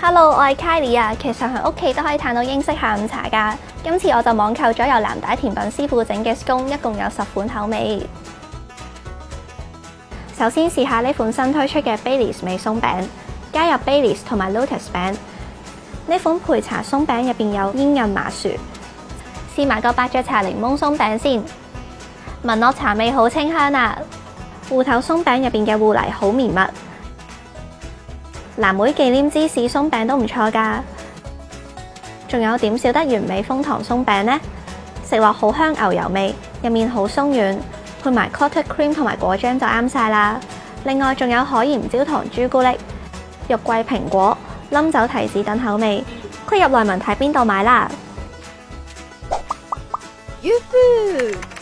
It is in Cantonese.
Hello， 我係 Kylie 啊。其實喺屋企都可以嘆到英式下午茶㗎。今次我就網購咗由藍帶甜品師傅整嘅 scone， 一共有10款口味。首先試下呢款新推出嘅 Baileys 味鬆餅，加入 Baileys 同埋 Lotus 餅。呢款焙茶鬆餅入邊有煙韌麻薯。試埋個伯爵茶檸檬鬆餅先，聞落茶味好清香啊！芋頭鬆餅入邊嘅芋泥好綿密。藍莓忌廉芝士鬆餅都唔錯㗎，仲有點少得原味楓糖鬆餅呢？食落好香牛油味，入面好鬆軟，配埋 cottage cream 同埋果醬就啱晒啦。另外仲有海鹽焦糖朱古力、肉桂蘋果、冧酒提子等口味。click入內文睇邊度買啦。 Yoo-hoo!